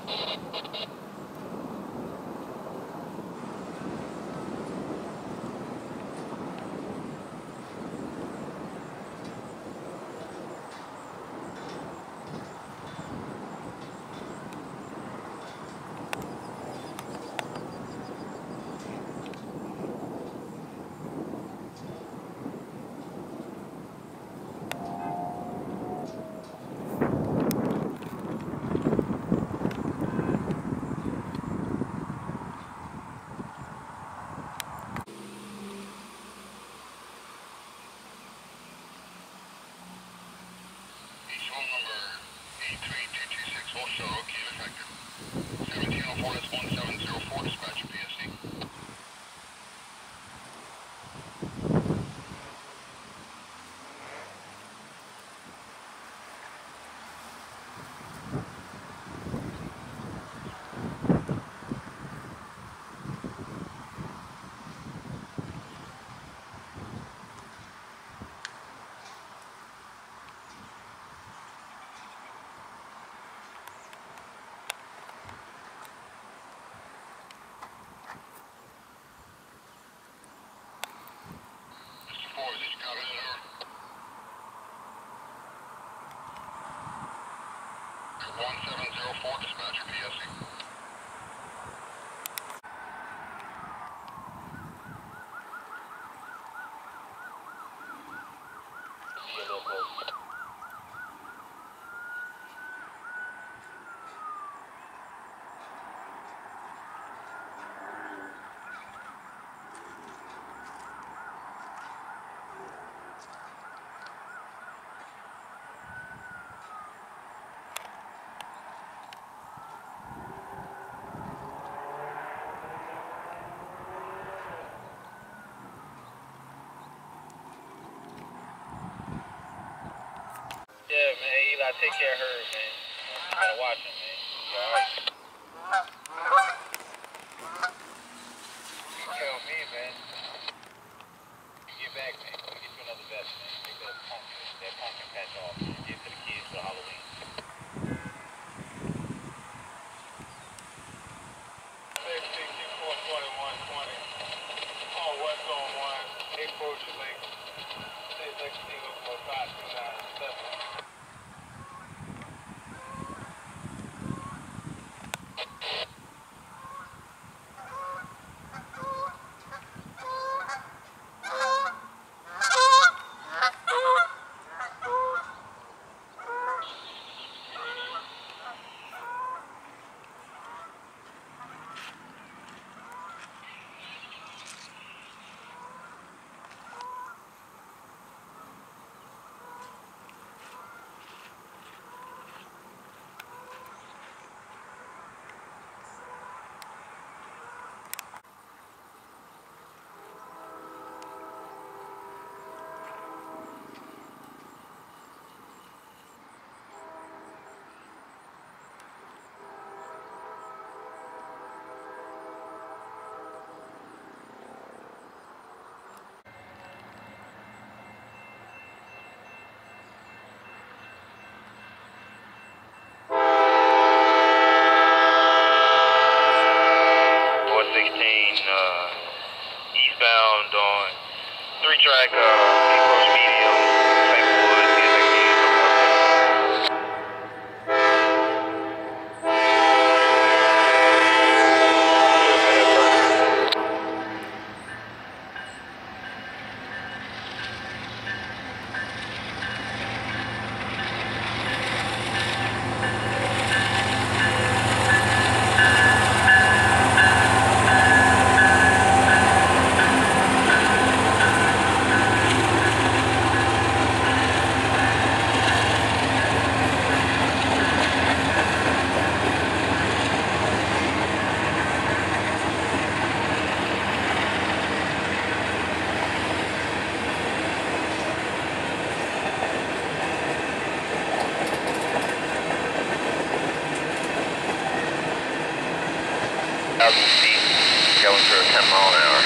Yeah, man, Eli, take care of her, man. You gotta watch him, man. You alright? You tell me, man. You get back, man. We'll get you another vest, man. Take that pumpkin patch off. Give it to the kids for Halloween. 44120. Oh, west on 1. Approach your lake. CSX single for 5297. Eastbound on 3-track approach medium, Backwood, feet, going through 10 mile an hour.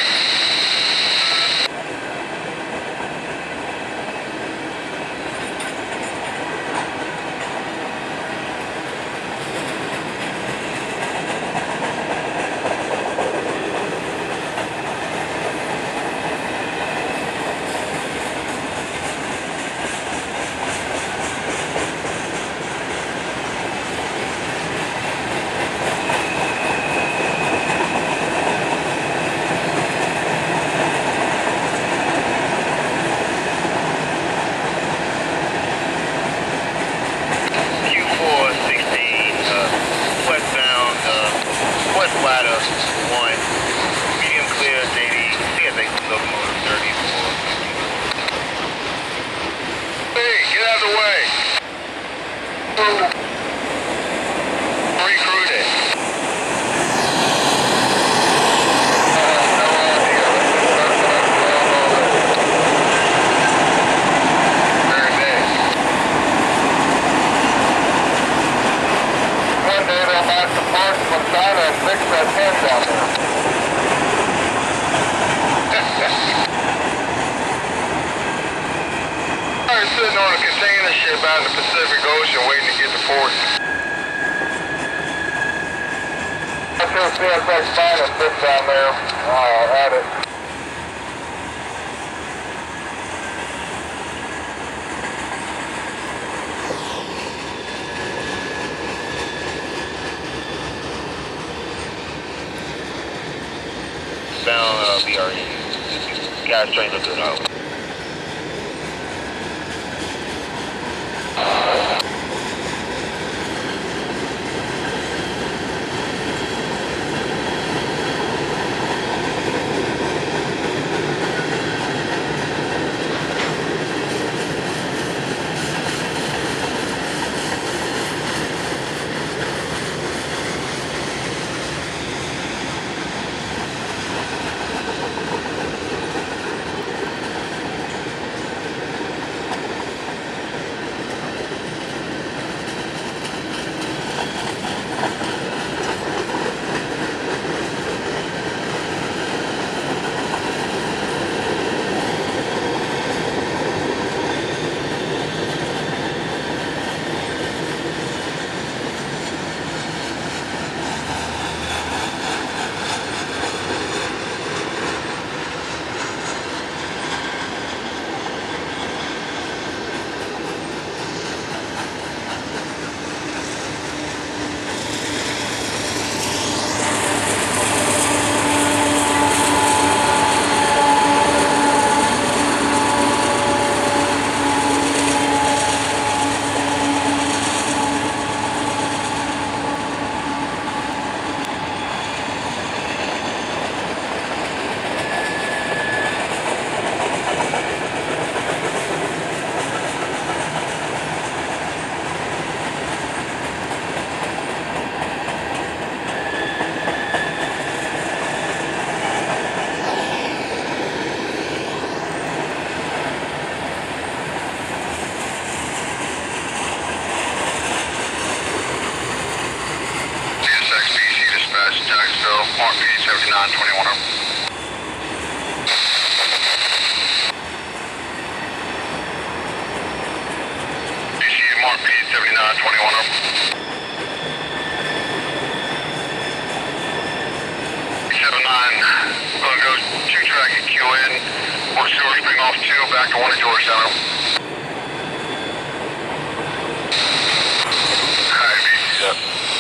Recruit it. One day they'll match the parts from China and fix that pin down there. They're sitting on a container ship out in the Pacific Ocean waiting to get to port. I took CSX fine and fix down there at it. Found BRE. Guys trying to do it out. Mark P 7921. DC Mark P 7921. 79, gonna go 2-track at QN, work Silver Spring off 2, back to 1 at George Center. Alright, BC's up.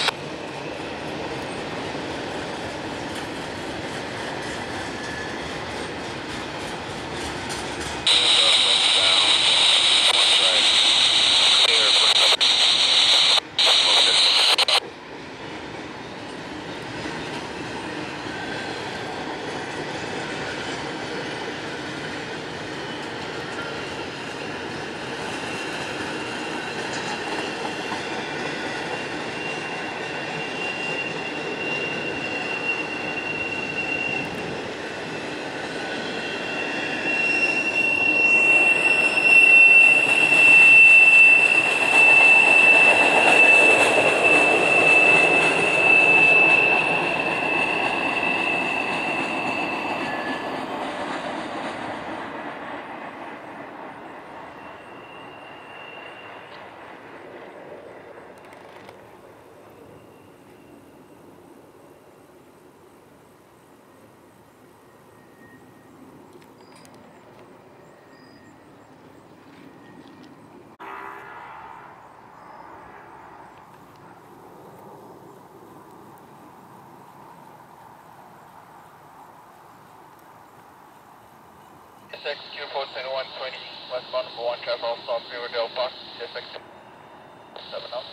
CSX posting 120 westbound number 1 traffic all stop Riverdale Park, CSX 7 up.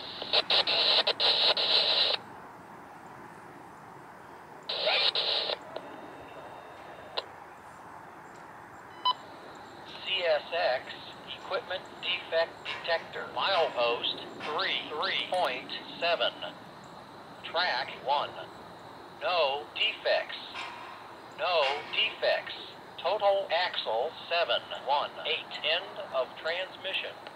CSX equipment defect detector. Milepost 3.7. Track 1. No defects. No defects. Total axle 718. End of transmission.